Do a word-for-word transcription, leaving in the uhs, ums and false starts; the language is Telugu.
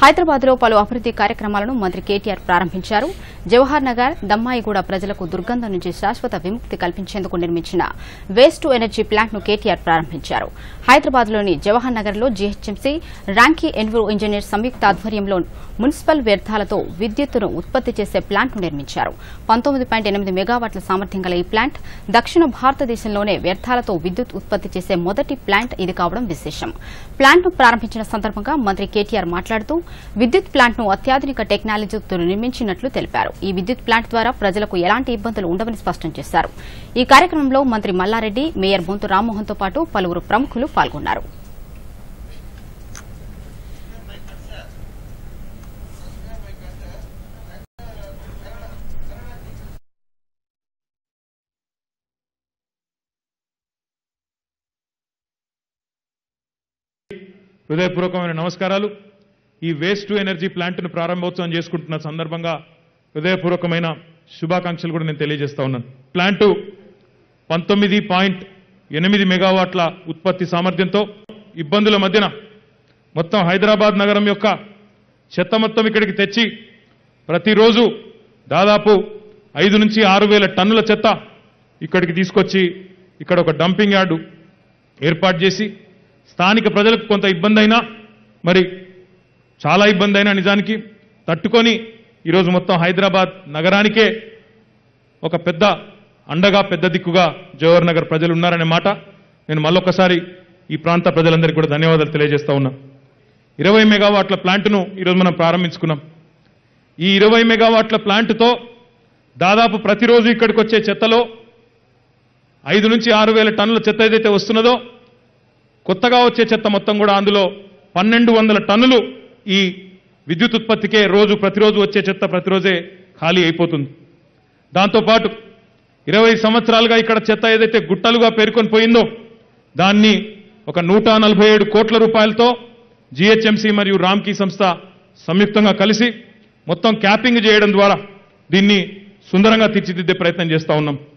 హైదరాబాద్ లో పలు అభివృద్ది కార్యక్రమాలను మంత్రి కేటీఆర్ ప్రారంభించారు. జవహర్ నగర్, దమ్మాయిగూడ ప్రజలకు దుర్గంధం నుంచి శాశ్వత విముక్తి కల్పించేందుకు నిర్మించిన వేస్ట్ టు ఎనర్జీ ప్లాంట్ ను కేటీఆర్ ప్రారంభించారు. హైదరాబాద్ లోని జవహర్ నగర్ లో జీహెచ్ఎంసీ, ర్యాంకీ ఎన్విరో ఇంజనీర్ సంయుక్త ఆధ్వర్యంలో మున్సిపల్ వ్యర్థాలతో విద్యుత్తును ఉత్పత్తి చేసే ప్లాంట్ ను నిర్మించారు. పంతొమ్మిది పాయింట్ ఎనిమిది మెగావాట్ల సామర్థ్యం గల ఈ ప్లాంట్ దక్షిణ భారతదేశంలోనే వ్యర్థాలతో విద్యుత్ ఉత్పత్తి చేసే మొదటి ప్లాంట్ ఇది కావడం విశేషం. ప్లాంట్ ను ప్రారంభించిన సందర్భంగా మంత్రి కేటీఆర్ మాట్లాడుతూ విద్యుత్ ప్లాంట్ ను అత్యాధునిక టెక్నాలజీతో నిర్మించినట్లు తెలిపారు. ఈ విద్యుత్ ప్లాంట్ ద్వారా ప్రజలకు ఎలాంటి ఇబ్బందులు ఉండవని స్పష్టం చేశారు. ఈ కార్యక్రమంలో మంత్రి మల్లారెడ్డి, మేయర్ బొంతు రామ్మోహన్ తో పాటు పలువురు ప్రముఖులు పాల్గొన్నారు. హృదయపూర్వకమైన నమస్కారాలు. ఈ వేస్ట్ టు ఎనర్జీ ప్లాంట్ను ప్రారంభోత్సవం చేసుకుంటున్న సందర్భంగా హృదయపూర్వకమైన శుభాకాంక్షలు కూడా నేను తెలియజేస్తా ఉన్నాను. ప్లాంటు పంతొమ్మిది పాయింట్ ఎనిమిది మెగావాట్ల ఉత్పత్తి సామర్థ్యంతో ఇబ్బందుల మధ్యన మొత్తం హైదరాబాద్ నగరం యొక్క చెత్త మొత్తం ఇక్కడికి తెచ్చి ప్రతిరోజు దాదాపు ఐదు నుంచి ఆరు వేల టన్నుల చెత్త ఇక్కడికి తీసుకొచ్చి ఇక్కడ ఒక డంపింగ్ యార్డు ఏర్పాటు చేసి స్థానిక ప్రజలకు కొంత ఇబ్బంది అయినా, మరి చాలా ఇబ్బంది అయినా నిజానికి తట్టుకొని ఈరోజు మొత్తం హైదరాబాద్ నగరానికే ఒక పెద్ద అండగా, పెద్ద దిక్కుగా జవహర్ నగర్ ప్రజలు ఉన్నారనే మాట నేను మళ్ళొక్కసారి ఈ ప్రాంత ప్రజలందరికీ కూడా ధన్యవాదాలు తెలియజేస్తా ఉన్నా. ఇరవై మెగావాట్ల ప్లాంట్ను ఈరోజు మనం ప్రారంభించుకున్నాం. ఈ ఇరవై మెగావాట్ల ప్లాంట్తో దాదాపు ప్రతిరోజు ఇక్కడికి వచ్చే చెత్తలో ఐదు నుంచి ఆరు వేల టన్నుల చెత్త ఏదైతే వస్తున్నదో, కొత్తగా వచ్చే చెత్త మొత్తం కూడా అందులో పన్నెండు వందల టన్నులు ఈ విద్యుత్ ఉత్పత్తికే రోజు ప్రతిరోజు వచ్చే చెత్త ప్రతిరోజే ఖాళీ అయిపోతుంది. దాంతోపాటు ఇరవై సంవత్సరాలుగా ఇక్కడ చెత్త ఏదైతే గుట్టలుగా పేర్కొని పోయిందో దాన్ని ఒక నూట నలభై ఏడు కోట్ల రూపాయలతో జీహెచ్ఎంసీ మరియు రామ్కీ సంస్థ సంయుక్తంగా కలిసి మొత్తం క్యాపింగ్ చేయడం ద్వారా దీన్ని సుందరంగా తీర్చిదిద్దే ప్రయత్నం చేస్తా ఉన్నాం.